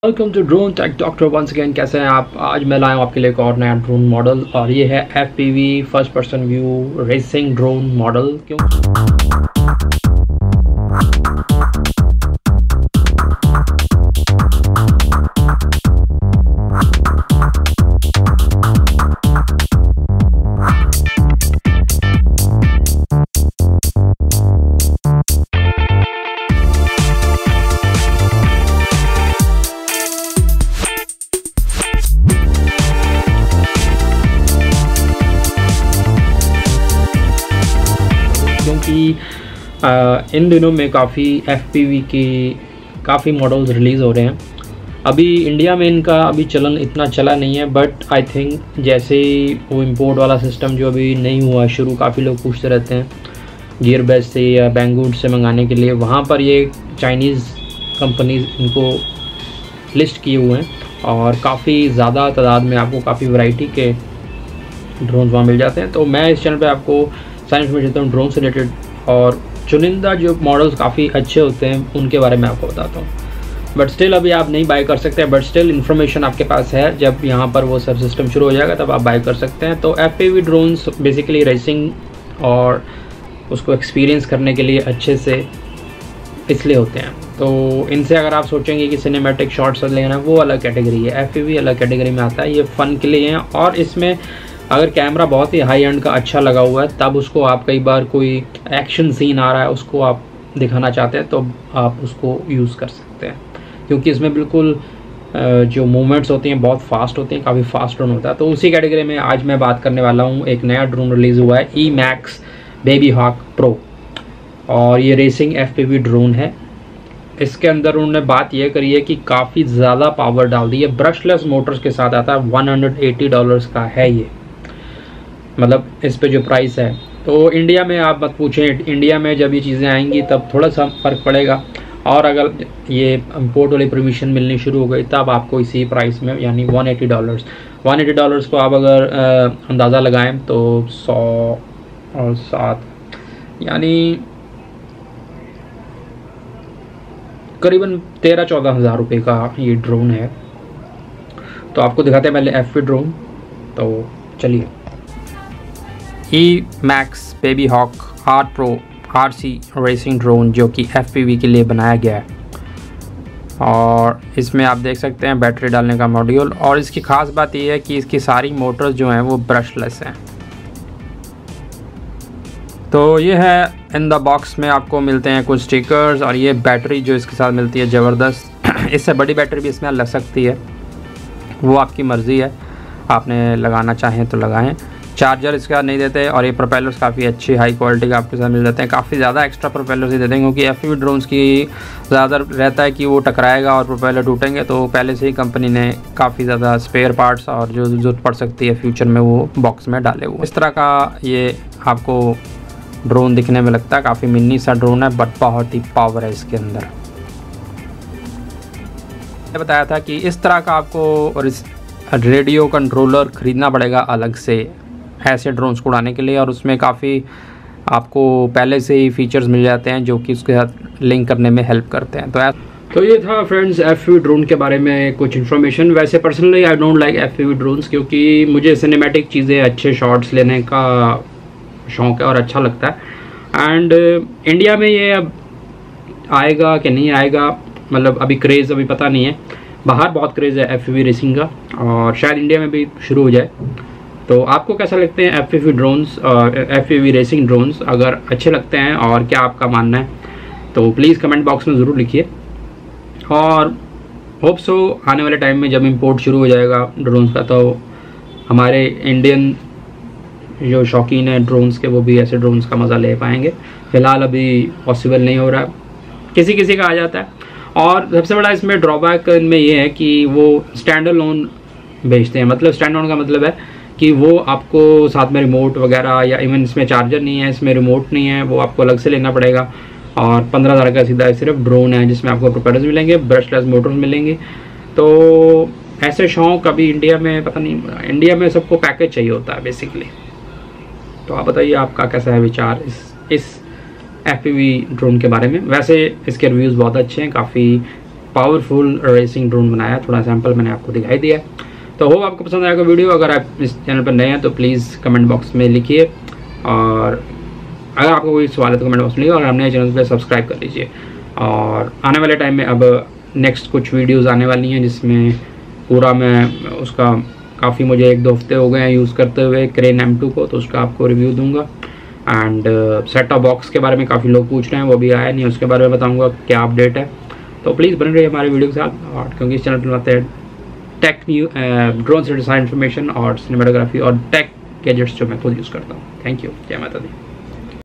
Welcome to drone tech doctor once again. कैसे हैं आप? आज मैं लाया हूँ आपके लिए एक और नया ड्रोन मॉडल और ये है FPV first person view racing drone model. क्यों क्योंकि इन दिनों में काफ़ी FPV की काफ़ी मॉडल्स रिलीज़ हो रहे हैं। अभी इंडिया में इनका अभी चलन इतना चला नहीं है, बट आई थिंक जैसे वो इंपोर्ट वाला सिस्टम जो अभी नहीं हुआ शुरू, काफ़ी लोग पूछते रहते हैं गियरबेस से या बैंगवुड से मंगाने के लिए। वहाँ पर ये चाइनीज़ कंपनीज इनको लिस्ट किए हुए हैं और काफ़ी ज़्यादा तादाद में आपको काफ़ी वैरायटी के ड्रोन वहाँ मिल जाते हैं। तो मैं इस चैनल पे आपको सारी इन्फॉर्मेशन देता हूँ ड्रोन से रिलेटेड, और चुनिंदा जो मॉडल्स काफ़ी अच्छे होते हैं उनके बारे में आपको बताता हूँ। बट स्टिल अभी आप नहीं बाय कर सकते, बट स्टिल इन्फॉर्मेशन आपके पास है। जब यहाँ पर वो सब सिस्टम शुरू हो जाएगा तब आप बाय कर सकते हैं। तो FPV ड्रोन्स बेसिकली रेसिंग और उसको एक्सपीरियंस करने के लिए अच्छे से इसलिए होते हैं। तो इनसे अगर आप सोचेंगे कि सिनेमैटिक शॉट्स लेना, वो अलग कैटेगरी है। FPV अलग कैटेगरी में आता है, ये फ़न के लिए है। और इसमें अगर कैमरा बहुत ही हाई एंड का अच्छा लगा हुआ है, तब उसको आप कई बार कोई एक्शन सीन आ रहा है उसको आप दिखाना चाहते हैं तो आप उसको यूज़ कर सकते हैं, क्योंकि इसमें बिल्कुल जो मूवमेंट्स होती हैं बहुत फास्ट होती हैं, काफ़ी फास्ट ड्रोन होता है। तो उसी कैटेगरी में आज मैं बात करने वाला हूँ। एक नया ड्रोन रिलीज़ हुआ है E-Max बेबी हॉक प्रो, और ये रेसिंग FPV ड्रोन है। इसके अंदर उन्होंने बात यह करी है कि काफ़ी ज़्यादा पावर डाल दी है। ब्रशलेस मोटर्स के साथ आता है। $180 का है ये, मतलब इस पे जो प्राइस है। तो इंडिया में आप मत पूछें, इंडिया में जब ये चीज़ें आएंगी तब थोड़ा सा फ़र्क पड़ेगा, और अगर ये इम्पोर्ट वाली परमिशन मिलनी शुरू हो गई तब आपको इसी प्राइस में, यानी $180 को आप अगर अंदाज़ा लगाएं तो 100 और 7 यानी करीबन 13-14 हज़ार रुपये का ये ड्रोन है। तो आपको दिखाते हैं पहले FPV ड्रोन। तो चलिए, E-Max baby hawk R Pro RC racing drone, जो कि FPV के लिए बनाया गया है। और इसमें आप देख सकते हैं बैटरी डालने का मॉड्यूल, और इसकी ख़ास बात यह है कि इसकी सारी मोटर्स जो हैं वो ब्रशलेस हैं। तो ये है इन द बॉक्स में आपको मिलते हैं कुछ स्टिकर्स, और ये बैटरी जो इसके साथ मिलती है ज़बरदस्त। इससे बड़ी बैटरी भी इसमें लग सकती है, वो आपकी मर्ज़ी है, आपने लगाना चाहें तो लगाएं। चार्जर इसका नहीं देते, और ये प्रोपेलर्स काफ़ी अच्छी हाई क्वालिटी का आपके साथ मिल जाते हैं। काफ़ी ज़्यादा एक्स्ट्रा प्रोपेलर्स ही देते हैं, क्योंकि FPV ड्रोन्स की ज़्यादा रहता है कि वो टकराएगा और प्रोपेलर टूटेंगे। तो पहले से ही कंपनी ने काफ़ी ज़्यादा स्पेयर पार्ट्स और जो ज़रूरत पड़ सकती है फ्यूचर में वो बॉक्स में डाले हुए। इस तरह का ये आपको ड्रोन दिखने में लगता है, काफ़ी मिनी सा ड्रोन है, बट बहुत ही पावर है इसके अंदर। मैंने बताया था कि इस तरह का आपको रेडियो कंट्रोलर ख़रीदना पड़ेगा अलग से ऐसे ड्रोन्स को उड़ाने के लिए, और उसमें काफ़ी आपको पहले से ही फीचर्स मिल जाते हैं जो कि उसके साथ लिंक करने में हेल्प करते हैं। तो ये था फ्रेंड्स FPV ड्रोन के बारे में कुछ इन्फॉर्मेशन। वैसे personally I don't like FPV drones, क्योंकि मुझे सिनेमैटिक चीज़ें, अच्छे शॉट्स लेने का शौक़ है और अच्छा लगता है। एंड इंडिया में ये अब आएगा कि नहीं आएगा, मतलब अभी क्रेज़ अभी पता नहीं है। बाहर बहुत क्रेज़ है FPV रेसिंग का, और शायद इंडिया में भी शुरू हो जाए। तो आपको कैसा लगते हैं FPV ड्रोन्स और FPV रेसिंग ड्रोन्स? अगर अच्छे लगते हैं और क्या आपका मानना है तो प्लीज़ कमेंट बॉक्स में ज़रूर लिखिए। और होप सो आने वाले टाइम में जब इंपोर्ट शुरू हो जाएगा ड्रोन्स का, तो हमारे इंडियन जो शौकीन हैं ड्रोन्स के, वो भी ऐसे ड्रोन्स का मज़ा ले पाएंगे। फ़िलहाल अभी पॉसिबल नहीं हो रहा, किसी किसी का आ जाता है। और सबसे बड़ा इसमें ड्रॉबैक इनमें ये है कि वो स्टैंड अलोन बेचते हैं। मतलब स्टैंड अलोन का मतलब है कि वो आपको साथ में रिमोट वगैरह, या इवन इसमें चार्जर नहीं है, इसमें रिमोट नहीं है, वो आपको अलग से लेना पड़ेगा। और 15,000 का सीधा सिर्फ ड्रोन है, जिसमें आपको प्रोपेलर्स मिलेंगे, ब्रशलेस मोटर्स मिलेंगे। तो ऐसे शौक अभी इंडिया में पता नहीं, इंडिया में सबको पैकेज चाहिए होता है बेसिकली। तो आप बताइए आपका कैसा है विचार इस FPV ड्रोन के बारे में। वैसे इसके रिव्यूज़ बहुत अच्छे हैं, काफ़ी पावरफुल रेसिंग ड्रोन बनाया, थोड़ा सैंपल मैंने आपको दिखाई दिया। तो होप आपको पसंद आएगा वीडियो। अगर आप इस चैनल पर नए हैं तो प्लीज़ कमेंट बॉक्स में लिखिए, और अगर आपको कोई सवाल है तो कमेंट बॉक्स में लिखिए, और हमने चैनल पर सब्सक्राइब कर लीजिए। और आने वाले टाइम में अब नेक्स्ट कुछ वीडियोज़ आने वाली हैं जिसमें पूरा मैं उसका काफ़ी मुझे 1-2 हफ्ते हो गए हैं यूज़ करते हुए क्रेन M2 को, तो उसका आपको रिव्यू दूंगा। एंड सेट टॉप बॉक्स के बारे में काफ़ी लोग पूछ रहे हैं, वो भी आया नहीं, उसके बारे में बताऊंगा क्या अपडेट है। तो प्लीज़ बने रहिए हमारे वीडियो के साथ, और क्योंकि इस चैनल पर आते हैं टेक न्यू ड्रोन से डिज़ाइन इन्फॉर्मेशन और सिनेमाटोग्राफी और टेक गैजेट्स जो मैं खुद यूज़ करता हूँ। थैंक यू, जय माता दी।